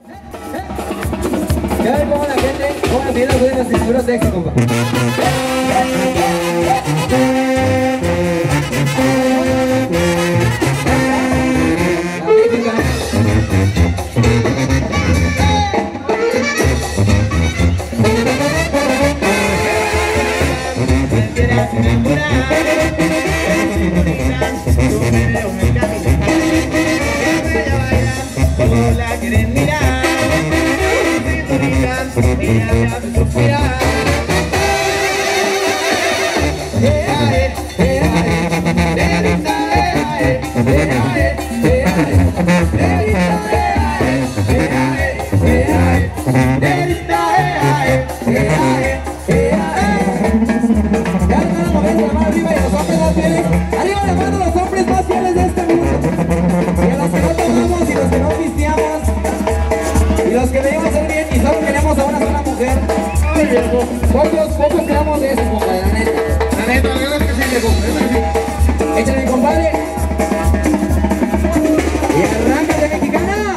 Ya ver cómo la gente, cómo la piedra sube la cintura sexy, compa. Arriba la mano los hombres más fieles de este mundo. Y a los que no tomamos y los que no pisteamos y los que debemos ser bien y solo queremos a una sola mujer. Ay, viejo. Pocos quedamos de esos, compadre, la neta. La verdad es que sí, viejo. Échale, compadre. Y arráncate, mexicana.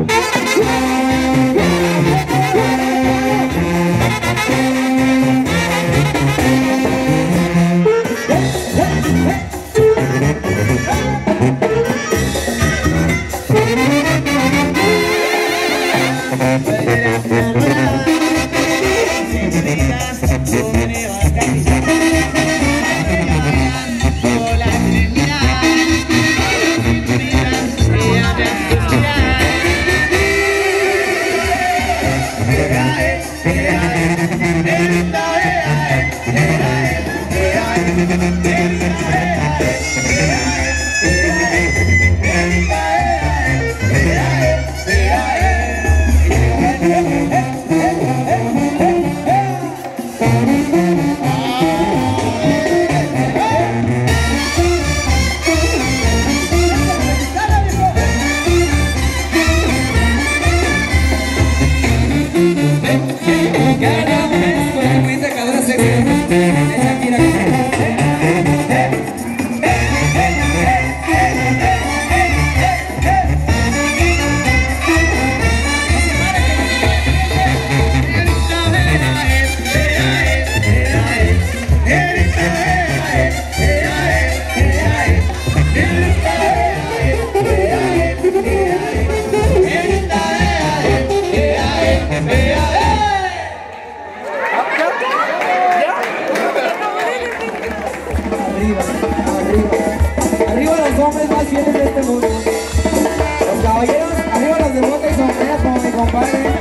Arriba los hombres más fieles de este mundo. Los caballeros, arriba los de bota y sombreras como mi compadre.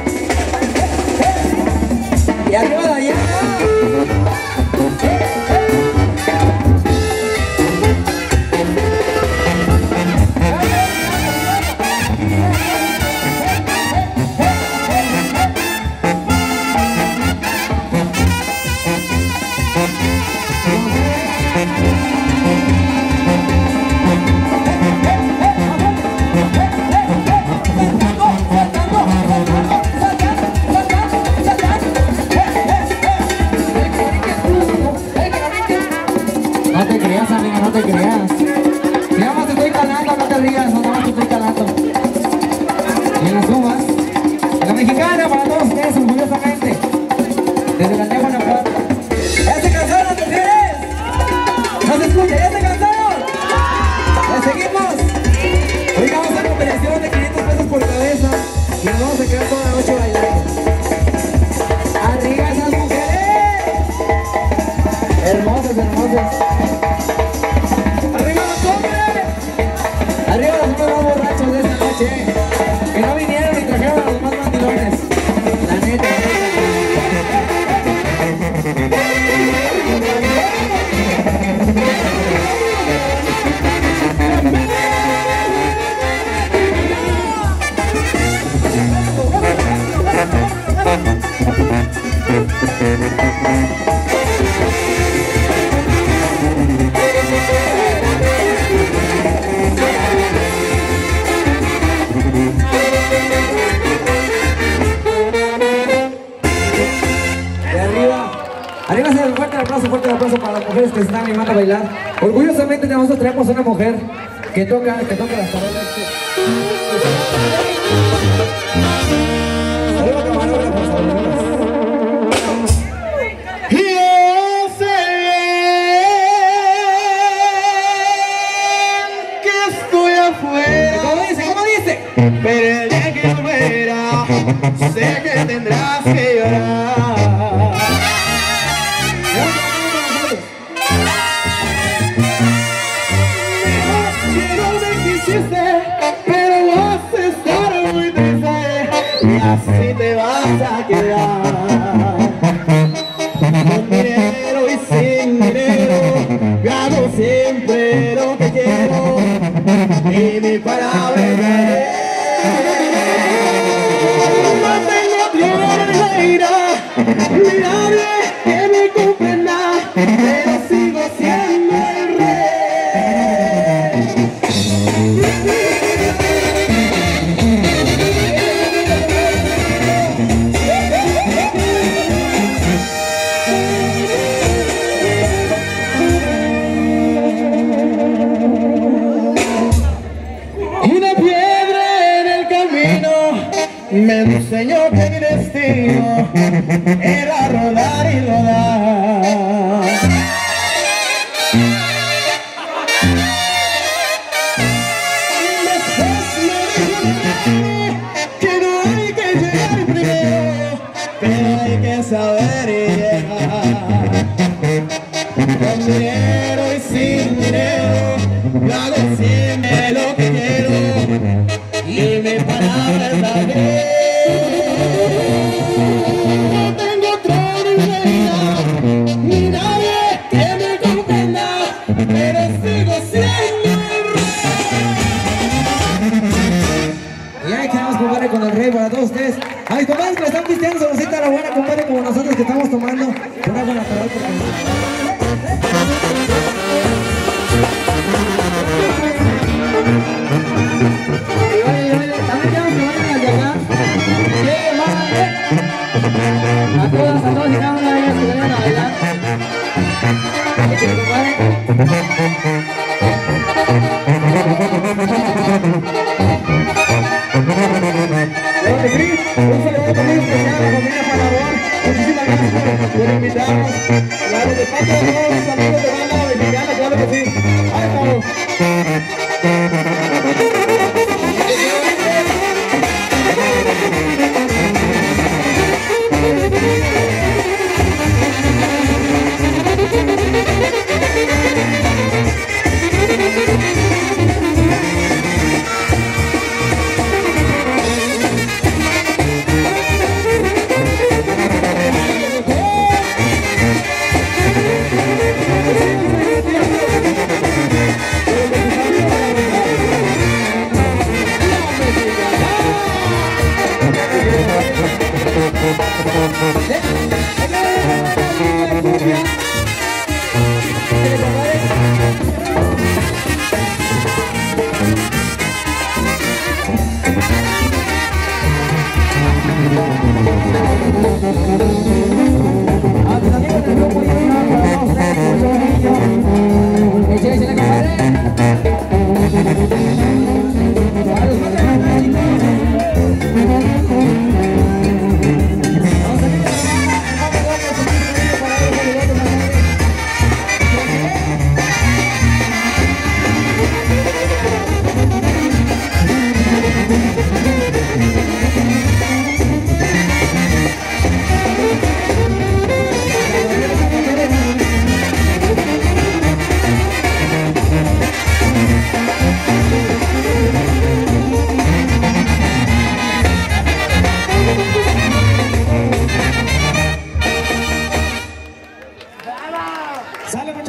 Y arriba la llama. No te creas, amiga, no te creas. Si nada más te estoy calando, no te rías, nada más te estoy calando. Y en las sumas, la mexicana para todos ustedes, orgullosamente, desde la León, Guanajuato. ¿Ya se cansaron las mujeres? ¿No se escucha? ¿Ya se cansaron? ¿Ya seguimos? Hoy vamos a competición de 500 pesos por cabeza y nos vamos a quedar toda la noche bailando. ¡Arriba esas mujeres! Hermosas, hermosas. ¡Arriba los hombres! ¡Arriba los hombres más borrachos de esta noche! Que no vinieron y trajeron a los más mandilones. La neta, la neta. Arriba se fuerte el aplauso para las mujeres que se están animando a bailar. Orgullosamente nosotros tenemos una mujer que toca las tarolas. pero el día que tú mueras, sé que tendrás que llorar. No me quisiste, pero vas a estar muy triste y así te vas a quedar. Con dinero y sin dinero, yo hago siempre lo que quiero y mi palabra es la ley. No tengo tierra ni nadie que me comprenda, pero sigo siendo el rey. Una piedra en el camino me enseñó que mi destino era rodar y rodar. Después me dijo que no hay que llegar primero, pero hay que saber llegar. Con dinero y sin dinero, yo hago siempre lo que quiero y mi palabra es la ley. No tengo trono ni reina, ni nadie que me comprenda, pero sigo siendo el rey. Y ahí quedamos, compadre, con el rey para todos ustedes. Ay, compadres que le están pisteando saludcita a la buena, compadre, como nosotros que estamos tomando una buena tarde porque... Oye, también tenemos que vayan a llegar. Sí, a todos y cada una de ellas que vayan a bailar. Un saludo muy especial a la familia Palabor. Muchísimas gracias por invitarnos. Claro, de parte de todos los amigos de banda mexicana, claro que sí. Ahí estamos. Sale, muchachos.